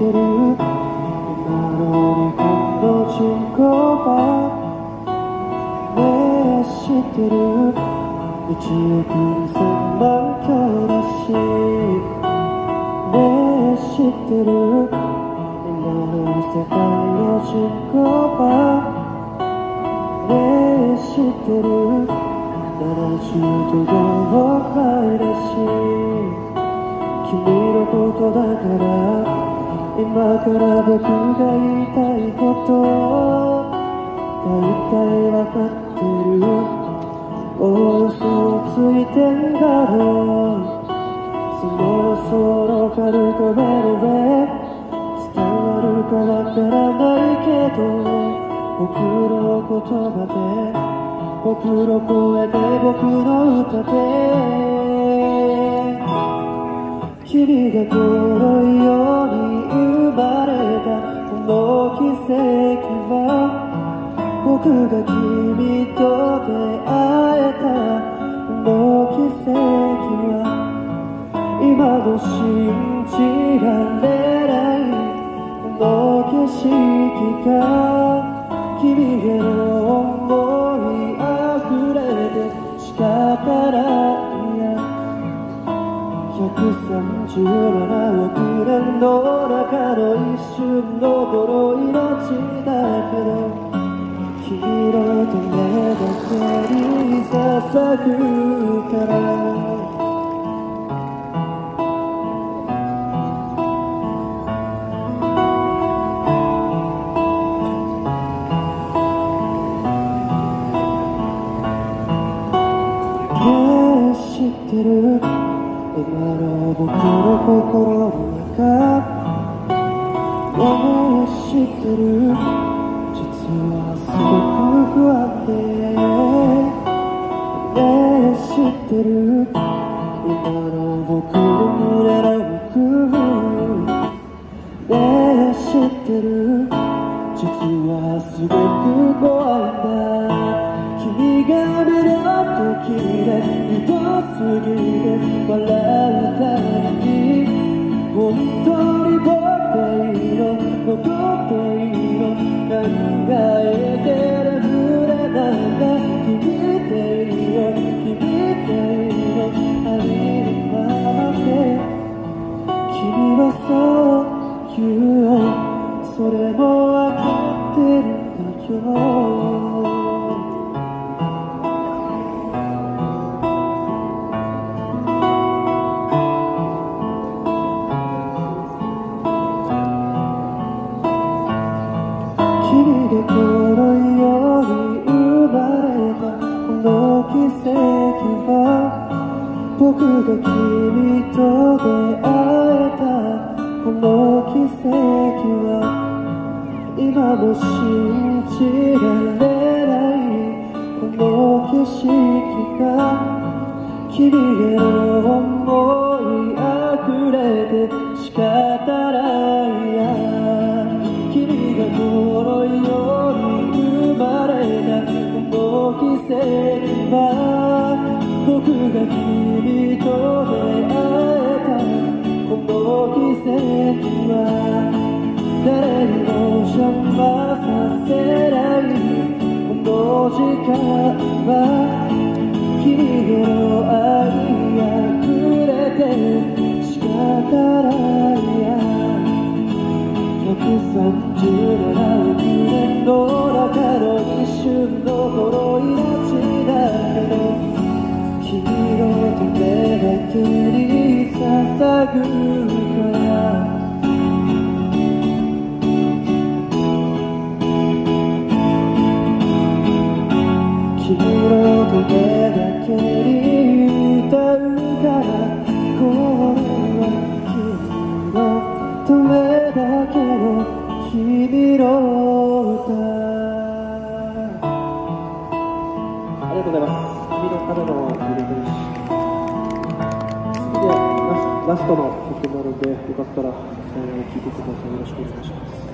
る今の日本の人口はねえ知ってる1億2000万強だしねえ知ってる今の世界の人口はねえ知ってる70度4回だし君のことだから今から僕が言いたいこと大体わかってるお嘘をついてんだろうその嘘の軽く目の上伝わるかわからないけど僕の言葉で僕の声で僕の歌で君がこの世に生まれたこの奇跡は僕が君と出会えたこの奇跡は今も信じられないこの景色が君への想い溢れて仕方ないや137億年の中の一瞬のこの命だけど君のためだけに捧ぐから知ってる今の僕の心の中知ってる実はすごく不安で知ってる今の僕の胸の奥知ってる実はすごく怖いんだ君が見る時で愛すぎて笑うたびに本当に僕でいいの残っていいの考えて眠れないが君でいいよ君でいいのありのままで君はそう言うよそれもわかってるんだよ君がこの世に生まれたこの奇跡は僕が君と出会えたこの奇跡は今も信じられないこの景色が君への想い溢れて仕方ないや君がこの世に生まれたこの奇跡は僕が君と出会えたこの奇跡は誰にも邪魔させないこの時間は君への愛溢れて仕方ないや137億年の中の一瞬のこの命だけど君のためだけに捧ぐから君のためだけに歌うからこれは君のためだけの君の歌ありがとうございます君のためのリレーです次でラストの曲になるのでよかったら聴いてくださいよろしくお願いします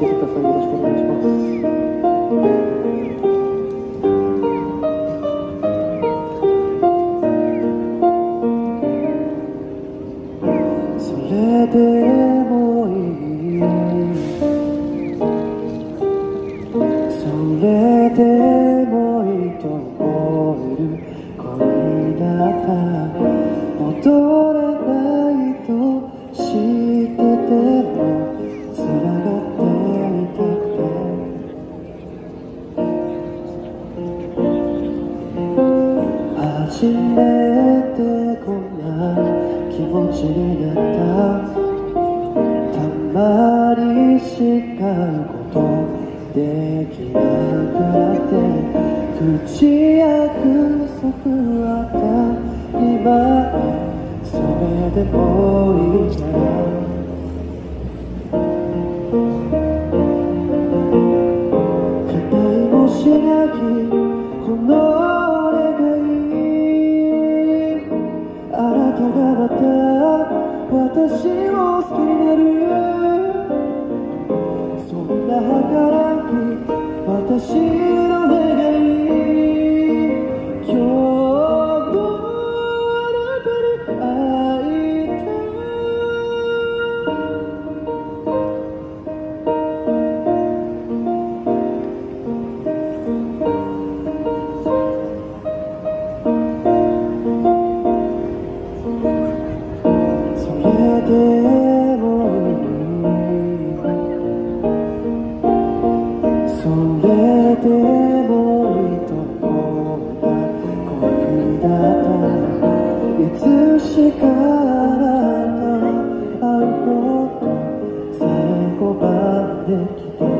けてください。よろしくお願いします。それでもいい、それでもいいと思える恋だった。戻れないと知ってても繋がっていたくて、初めてこんな気持ちになった。たまにしかことできなくなって、口約束あった今、それでもいいなら期待もしないこの願い、あなたがまた私を好きになる、そんな儚い私の願い、今日もあなたに会いたい。それでもいい、それでもいいと思った恋だった。いつしかあなた会うことさえ拒んできて、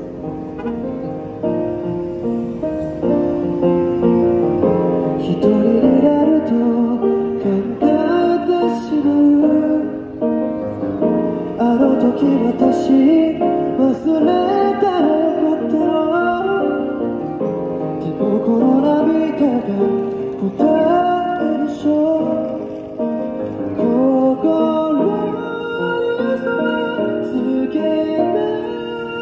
一人になると考えてしまう。あの時私忘れたらよかったの。でもこの涙が答えでしょう。心に嘘つけない、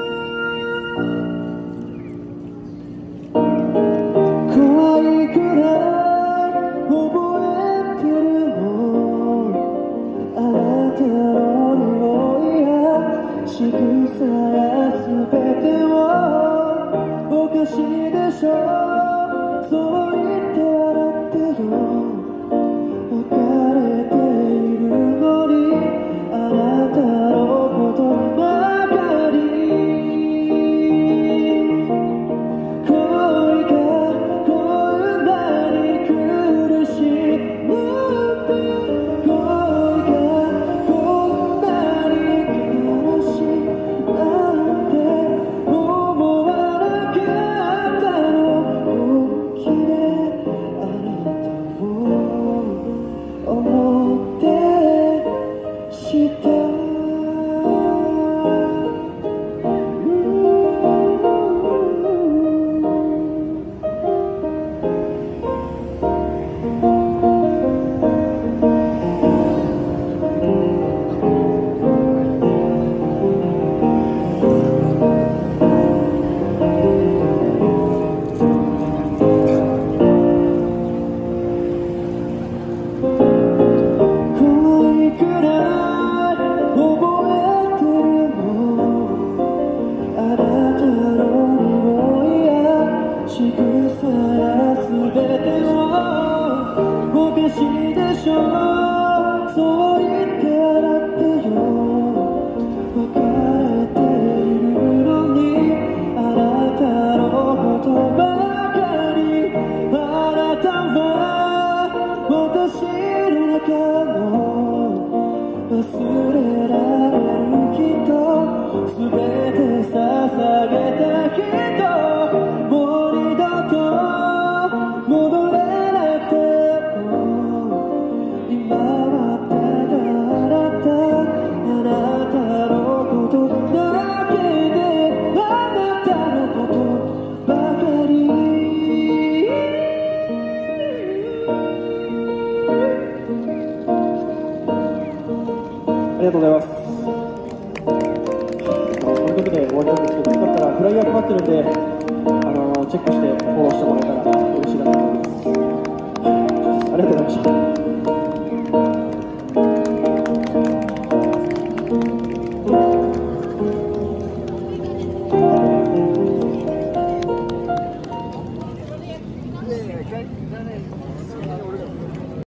怖いくらい覚えてるの、あなたの匂いや仕草や全てを。おかしいでしょ、そう言って笑ってよ。別れているのにあなたのことばかり、恋がこんなに苦しいなんて、恋がこんなに悲しいなんて思わなかったの。本気であなたを思ってした。怖いくらい覚えてるの、あなたの匂いや仕草や全てを。おかしいでしょ、そう言って笑ってよ。別れているのにあなたのことばかり、あなたは私の中の忘れられる人、すべて捧げた人、もう二度と戻れなくても、今はただあなたのことだけで、あなたのことばかり。ありがとうございます。 だけで終わりなんですけど、よかったらフライヤー配ってるんで、チェックしてフォローしてもらえたら嬉しいなと思います。ありがとうございました。 俺